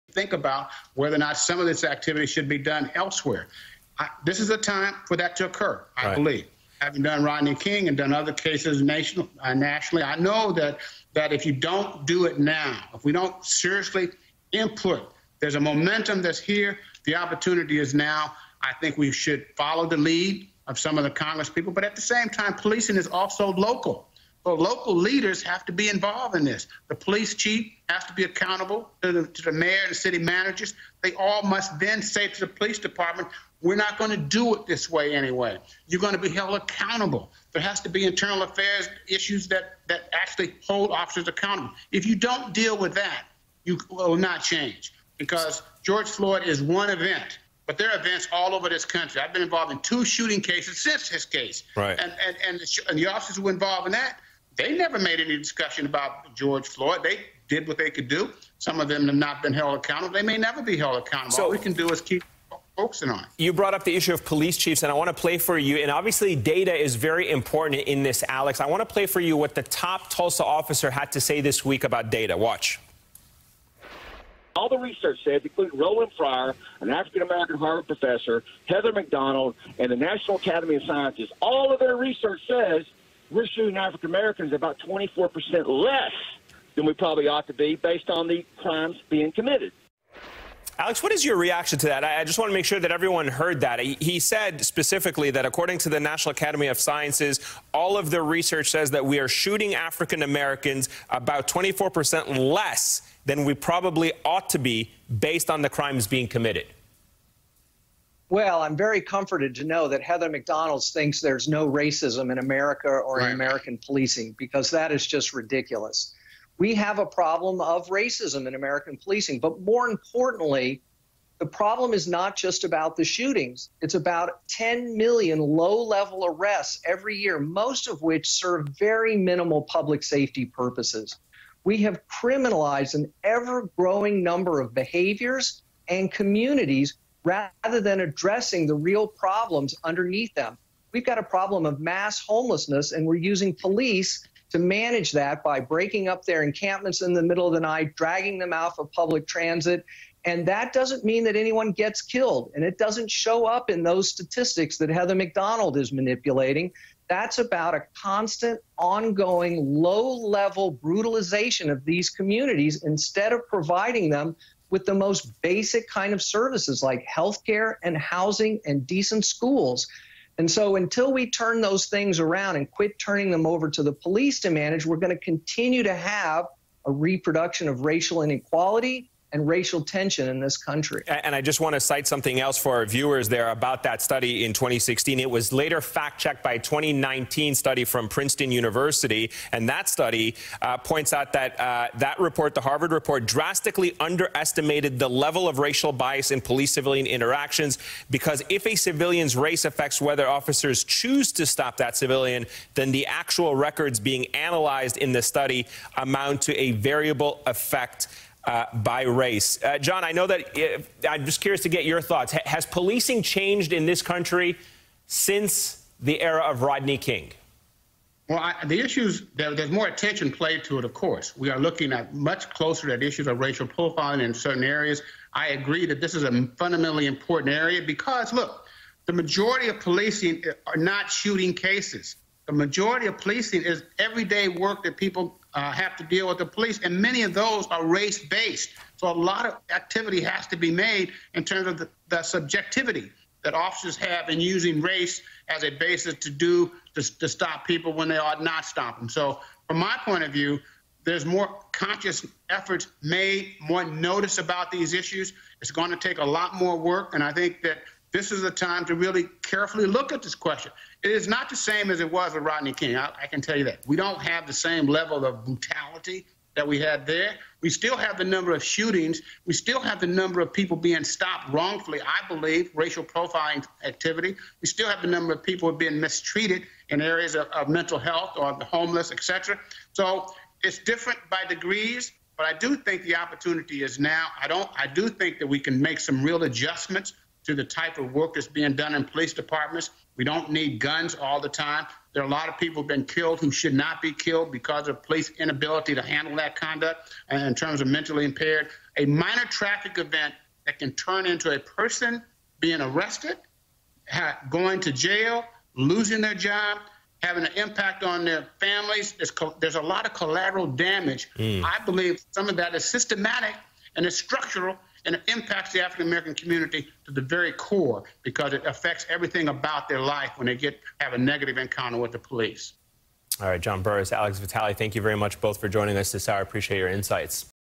think about whether or not some of this activity should be done elsewhere. This is a time for that to occur, I believe. Having done Rodney King and done other cases nationally, I know that if you don't do it now, if we don't seriously input, there's a momentum that's here. The opportunity is now. I think we should follow the lead of some of the Congress people, but at the same time, policing is also local. So local leaders have to be involved in this. The police chief has to be accountable to the mayor and the city managers. They all must then say to the police department, we're not going to do it this way anyway. You're going to be held accountable. There has to be internal affairs issues that actually hold officers accountable. If you don't deal with that, you will not change, because George Floyd is one event. But there are events all over this country. I've been involved in 2 shooting cases since his case. Right. And the officers who were involved in that, they never made any discussion about George Floyd. They did what they could do. Some of them have not been held accountable. They may never be held accountable. So all we can do is keep focusing on it. You brought up the issue of police chiefs, and I want to play for you. And obviously, data is very important in this, Alex. I want to play for you what the top Tulsa officer had to say this week about data. Watch. All the research says, including Roland Fryer, an African-American Harvard professor, Heather McDonald, and the National Academy of Sciences, all of their research says we're shooting African-Americans about 24% less than we probably ought to be based on the crimes being committed. Alex, what is your reaction to that? I just want to make sure that everyone heard that. He said specifically that according to the National Academy of Sciences, all of their research says that we are shooting African Americans about 24% less than we probably ought to be based on the crimes being committed. Well, I'm very comforted to know that Heather McDonald thinks there's no racism in America or in American policing, because that is just ridiculous. We have a problem of racism in American policing, but more importantly, the problem is not just about the shootings. It's about 10 million low-level arrests every year, most of which serve very minimal public safety purposes. We have criminalized an ever-growing number of behaviors and communities rather than addressing the real problems underneath them. We've got a problem of mass homelessness, and we're using police to manage that by breaking up their encampments in the middle of the night, dragging them out of public transit. And that doesn't mean that anyone gets killed. And it doesn't show up in those statistics that Heather McDonald is manipulating. That's about a constant, ongoing, low-level brutalization of these communities instead of providing them with the most basic kind of services like healthcare and housing and decent schools. And so until we turn those things around and quit turning them over to the police to manage, we're going to continue to have a reproduction of racial inequality and racial tension in this country. And I just want to cite something else for our viewers there about that study in 2016. It was later fact-checked by a 2019 study from Princeton University. And that study points out that that report, the Harvard report, drastically underestimated the level of racial bias in police-civilian interactions, because if a civilian's race affects whether officers choose to stop that civilian, then the actual records being analyzed in the study amount to a variable effect by race. John, I know that I'm just curious to get your thoughts. Has policing changed in this country since the era of Rodney King? Well, the issues, there's more attention played to it, of course. We are looking at much closer at issues of racial profiling in certain areas. I agree that this is a fundamentally important area because, look, the majority of policing are not shooting cases. The majority of policing is everyday work that people have to deal with the police, and many of those are race-based. So a lot of activity has to be made in terms of the subjectivity that officers have in using race as a basis to stop people when they ought not stop them. So from my point of view, there's more conscious efforts made, more notice about these issues. It's going to take a lot more work, and I think that this is the time to really carefully look at this question. It is not the same as it was with Rodney King. I can tell you that. We don't have the same level of brutality that we had there. We still have the number of shootings. We still have the number of people being stopped wrongfully, I believe, racial profiling activity. We still have the number of people being mistreated in areas of mental health or the homeless, et cetera. So it's different by degrees, but I do think the opportunity is now. I do think that we can make some real adjustments to the type of work that's being done in police departments. We don't need guns all the time. There are a lot of people who've been killed who should not be killed because of police inability to handle that conduct in terms of mentally impaired. a minor traffic event that can turn into a person being arrested, going to jail, losing their job, having an impact on their families. There's a lot of collateral damage. I believe some of that is systematic and it's structural, and it impacts the African-American community to the very core because it affects everything about their life when they have a negative encounter with the police. All right, John Burris, Alex Vitale, thank you very much both for joining us this hour. I appreciate your insights.